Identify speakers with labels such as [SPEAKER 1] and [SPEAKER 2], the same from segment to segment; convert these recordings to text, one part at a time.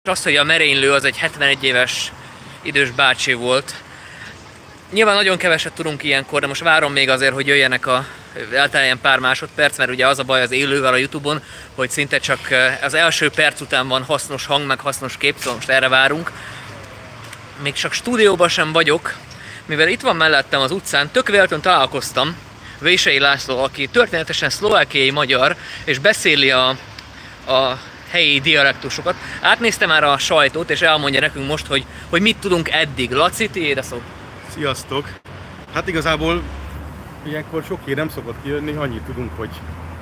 [SPEAKER 1] az, hogy a merénylő az egy 71 éves idős bácsi volt. Nyilván nagyon keveset tudunk ilyenkor, de most várom még azért, hogy jöjjenek elteljen pár másodperc, mert ugye az a baj az élővel a Youtube-on, hogy szinte csak az első perc után van hasznos hang, meg hasznos kép, szóval most erre várunk. Még csak stúdióban sem vagyok, mivel itt van mellettem az utcán, tök véletlenül találkoztam Vései László, aki történetesen szlovákiai magyar, és beszéli a helyi dialektusokat. Átnézte már a sajtót, és elmondja nekünk most, hogy mit tudunk eddig. Laci, tiéd a szó.
[SPEAKER 2] Sziasztok! Hát igazából ilyenkor sok hír nem szokott kijönni, annyit tudunk, hogy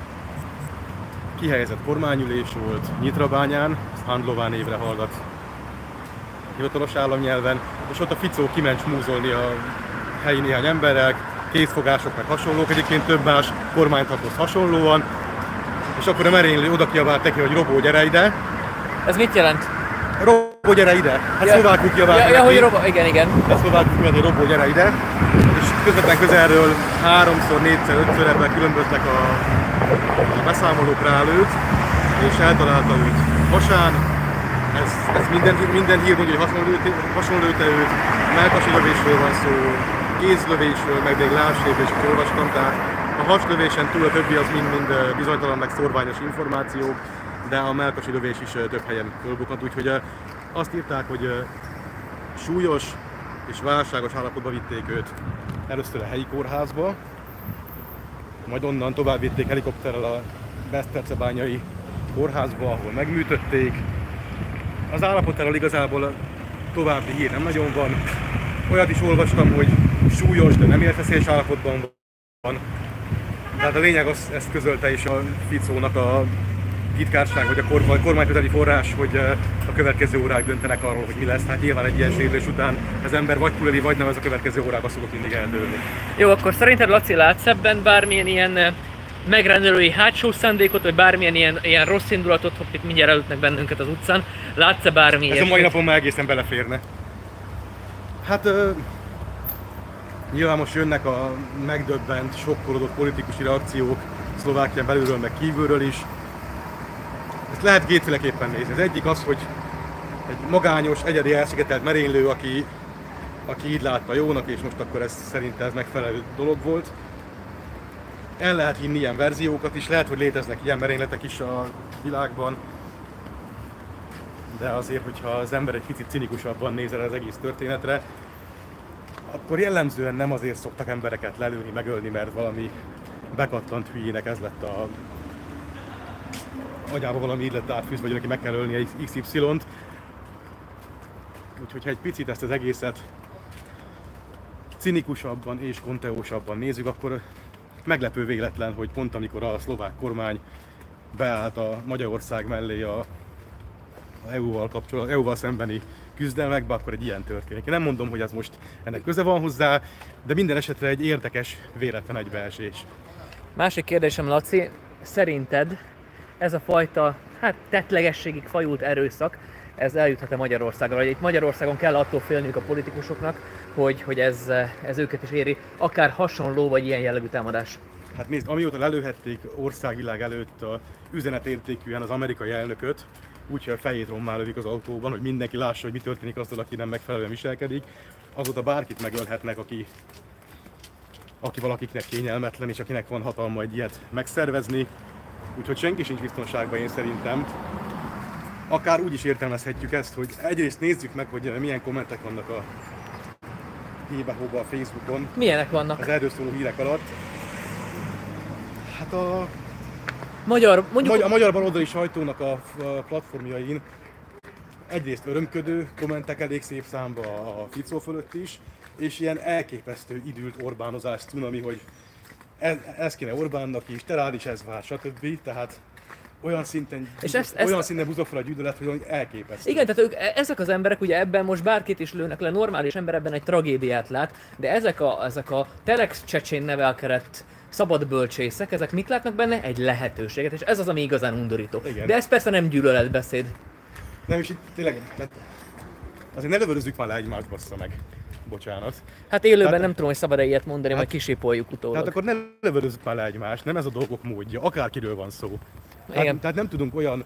[SPEAKER 2] kihelyezett kormányülés volt Nyitrabányán, Handlová névre hallgat hivatalos államnyelven, és ott a Ficó kiment smúzolni a helyi néhány emberrel, kézfogások meg hasonlók, egyébként több más kormánytaghoz hasonlóan, és akkor a merénylő oda kiabált neki, hogy Robó, gyere ide!
[SPEAKER 1] Ez mit jelent?
[SPEAKER 2] Robó, gyere ide! Hát szlovákul kiabált neki.
[SPEAKER 1] Ja, hogy Robó, igen.
[SPEAKER 2] Hát szlovákul kiabált, hogy Robó, gyere ide! És közvetlen közelről 3-szor, 4-szer, 5-ször ebben különböztek a beszámolók rá előtt, és eltalálta őt hasán. Ez minden hír mondja, hogy hasonlőte őt, mellkasi lövésről van szó, kézlövésről, meg még lábsérülés is olvastam, tehát a haslövésen túl a többi az mind bizonytalan, meg szorványos információk, de a mellkasi lövés is több helyen fölbukkant, úgyhogy azt írták, hogy súlyos és válságos állapotba vitték őt először a helyi kórházba, majd onnan tovább vitték helikopterrel a Besztercebányai kórházba, ahol megműtötték. Az állapotáról igazából további hír nem nagyon van. Olyat is olvastam, hogy súlyos, de nem életveszélyes állapotban van. Tehát a lényeg ezt közölte is a Ficónak a titkárság, vagy a kormányközeli forrás, hogy a következő órák döntenek arról, hogy mi lesz. Hát nyilván egy ilyen sérülés után az ember vagy túléli, vagy nem, ez a következő órákban szokott mindig eldőlni.
[SPEAKER 1] Jó, akkor szerinted, Laci, látsz ebben bármilyen ilyen megrendelői hátsó szándékot, vagy bármilyen ilyen rossz indulatot, hogy itt mindjárt elütnek bennünket az utcán? Látsz-e bármi
[SPEAKER 2] Ez a mai napon már egészen beleférne. Hát nyilván most jönnek a megdöbbent, sokkolódott politikusi reakciók Szlovákián belülről, meg kívülről is. Ezt lehet kétféleképpen nézni. Az egyik az, hogy egy magányos, egyedi elszigetelt merénylő, aki így látta jónak, és most akkor szerinte ez megfelelő dolog volt. El lehet hinni ilyen verziókat is, lehet, hogy léteznek ilyen merényletek is a világban. De azért, hogyha az ember egy picit cinikusabban nézel az egész történetre, akkor jellemzően nem azért szoktak embereket lelőni, megölni, mert valami bekattant hülyének ez lett a agyába valami így lett átfűzve, vagy neki meg kell ölni egy XY-t. Úgyhogy ha egy picit ezt az egészet cinikusabban és konteósabban nézzük, akkor meglepő véletlen, hogy pont amikor a szlovák kormány beállt a Magyarország mellé a EU-val szembeni küzdelmekbe, akkor egy ilyen történik. Én nem mondom, hogy ez most ennek köze van hozzá, de minden esetre egy érdekes, véletlen egybeesés.
[SPEAKER 1] Másik kérdésem, Laci, szerinted ez a fajta, tettlegességig fajult erőszak, ez eljuthat-e Magyarországra? Vagy itt Magyarországon kell attól félniük a politikusoknak, hogy ez őket is éri, akár hasonló vagy ilyen jellegű támadás?
[SPEAKER 2] Hát nézd, amióta lelőhették országvilág előtt a üzenetértékűen az amerikai elnököt, úgyhogy a fejét rommá lövik az autóban, hogy mindenki lássa, hogy mi történik azzal, aki nem megfelelően viselkedik, azóta bárkit megölhetnek, aki valakiknek kényelmetlen, és akinek van hatalma egy ilyet megszervezni. Úgyhogy senki sincs biztonságban, én szerintem. Akár úgy is értelmezhetjük ezt, hogy egyrészt nézzük meg, hogy milyen kommentek vannak a hébe-hóba a Facebookon.
[SPEAKER 1] Milyenek vannak?
[SPEAKER 2] Az erről szóló hírek alatt. Hát a magyar baloldali sajtónak a platformjain egyrészt örömködő kommentek elég szép számba a Ficó fölött is, és ilyen elképesztő idült Orbánozás cunami, hogy ez kéne Orbánnak is, te rád is ez vár, stb. Tehát olyan szinten buzog fel a gyűlölet, hogy elképesztő.
[SPEAKER 1] Igen, tehát ezek az emberek, ugye ebben most bárkit is lőnek le, normális ember ebben egy tragédiát lát, de ezek a Telex csecsén nevelkedett szabad bölcsészek, ezek mit látnak benne? Egy lehetőséget, és ez az, ami igazán undorító. Igen. De ez persze nem gyűlöletbeszéd.
[SPEAKER 2] Nem, és itt tényleg, azért ne lövöldözzük már le egymást, bassza meg. Bocsánat.
[SPEAKER 1] Hát élőben nem tudom, hogy szabad-e ilyet mondani, majd kisépoljuk utólag.
[SPEAKER 2] Tehát akkor ne lövöldözzük már le egymást, nem ez a dolgok módja, akárkiről van szó. Tehát nem tudunk olyan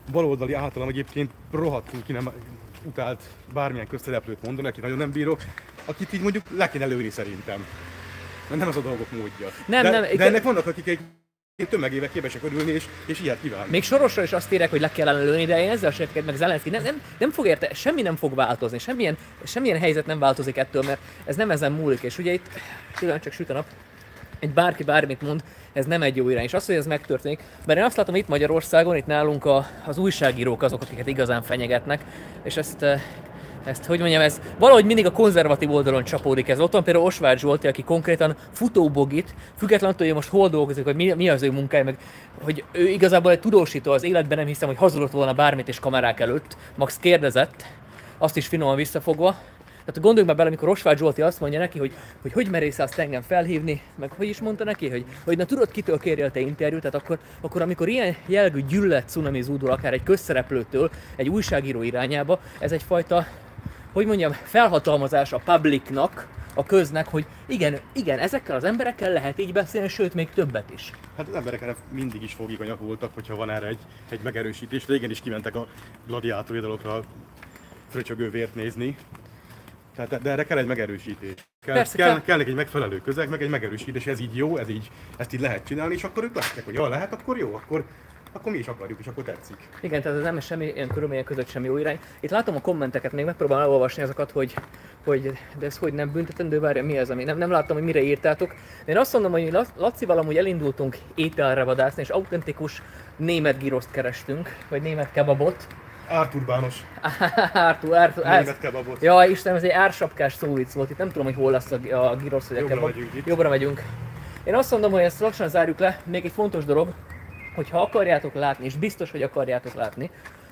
[SPEAKER 2] baloldali általam egyébként rohadtul ki nem utált bármilyen közszereplőt mondani, aki nagyon nem bírok, akit így mondjuk le kéne lőni szerintem. Nem az a dolgok módja. De ennek vannak, akik tömegével képesek örülni, és ilyet kívánni.
[SPEAKER 1] Még Sorosra is azt írják, hogy le kellene lőni, de én ezzel sem értek meg Zelenszky. Nem fog érte, semmi nem fog változni, semmilyen helyzet nem változik ettől, mert ez nem ezen múlik. És ugye itt csak süt a nap, egy bárki bármit mond, ez nem egy jó irány. És az, hogy ez megtörténik, mert én azt látom itt Magyarországon, itt nálunk az újságírók azok, akiket igazán fenyegetnek, és ezt, hogy mondjam, ez valahogy mindig a konzervatív oldalon csapódik ez. Ott van például Osváth Zsolti, aki konkrétan futóbogit, függetlenül, hogy most hol dolgozik, hogy mi az ő munkája, meg hogy ő igazából egy tudósító az életben, nem hiszem, hogy hazudott volna bármit és kamerák előtt. Max kérdezett, azt is finoman visszafogva. Tehát gondoljunk már bele, amikor Osváth Zsolti azt mondja neki, hogy merész azt engem felhívni, meg hogy is mondta neki, hogy na tudod, kitől kérjél te interjút, tehát akkor amikor ilyen jellegű gyűlölet cunami zúdul akár egy közszereplőtől egy újságíró irányába, ez egyfajta, hogy mondjam, felhatalmazás a publicnak, a köznek, hogy igen, ezekkel az emberekkel lehet így beszélni, sőt még többet is.
[SPEAKER 2] Hát az emberek erre mindig is fogékonyak voltak, hogyha van erre egy megerősítés. Régen is kimentek a gladiátor idalokra fröcsögő vért nézni. De erre kell egy megerősítés. Kell egy megfelelő közeg, meg egy megerősítés, ez így jó, ezt így lehet csinálni, és akkor ők látják, hogy lehet, akkor jó, akkor mi is akarjuk, és akkor tetszik.
[SPEAKER 1] Igen, tehát ez nem semmi ilyen körülmények között semmi jó irány. Itt látom a kommenteket, még megpróbálom elolvasni azokat, hogy de ez hogy nem büntetendő, várja, mi az, ami nem láttam, hogy mire írtátok. Én azt mondom, hogy Lacival amúgy elindultunk ételre vadászni, és autentikus német giroszt kerestünk, vagy német kebabot.
[SPEAKER 2] Árturbános.
[SPEAKER 1] Német
[SPEAKER 2] kebabot.
[SPEAKER 1] Ja, Istenem, ez egy ársapkás szóvic volt, itt nem tudom, hogy hol lesz a girosz vagy a kebab. Jobbra megyünk. Én azt mondom, hogy ezt lassan zárjuk le. Még egy fontos dolog, hogy ha akarjátok látni, és biztos, hogy akarjátok látni,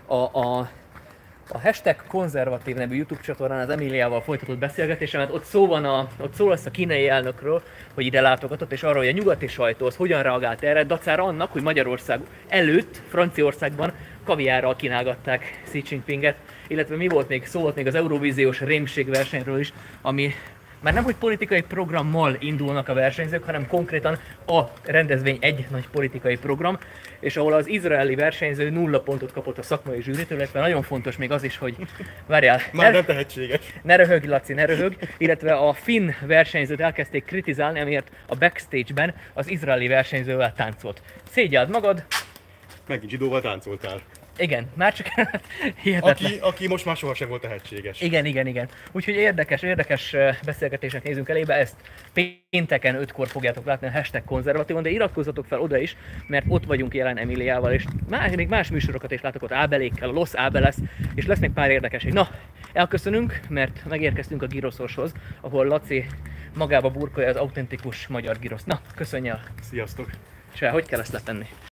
[SPEAKER 1] a hashtag konzervatív nevű YouTube csatornán az Emiliával folytatott beszélgetésemet, ott szó lesz a kínai elnökről, hogy ide látogatott, és arról, hogy a nyugati sajtó az hogyan reagált erre, dacára annak, hogy Magyarország előtt, Franciaországban kaviárral kínálgatták Xi Jinpinget, illetve szó volt még az Eurovíziós rémségversenyről is, ami már nem, hogy politikai programmal indulnak a versenyzők, hanem konkrétan a rendezvény egy nagy politikai program, és ahol az izraeli versenyző 0 pontot kapott a szakmai zsűritől, illetve nagyon fontos még az is, hogy várjál,
[SPEAKER 2] már nem tehetséges.
[SPEAKER 1] Ne röhögj, Laci, ne röhögj, illetve a finn versenyzőt elkezdték kritizálni, amiért a backstage-ben az izraeli versenyzővel táncolt. Szégyeld magad!
[SPEAKER 2] Megint zsidóval táncoltál.
[SPEAKER 1] Igen, már csak hihetetlen.
[SPEAKER 2] Aki most már sohasem volt tehetséges.
[SPEAKER 1] Igen. Úgyhogy érdekes beszélgetésnek nézünk elébe, ezt pénteken 5-kor fogjátok látni a hashtag konzervatívon, de iratkozzatok fel oda is, mert ott vagyunk jelen Emiliával, és még más műsorokat is látok ott Ábelékkel, a Los Ábeles, és lesz még pár érdekesség. Na, elköszönünk, mert megérkeztünk a giroszoshoz, ahol Laci magába burkolja az autentikus magyar giroszt. Na, köszönj el!
[SPEAKER 2] Sziasztok!
[SPEAKER 1] És hogy kell ezt letenni?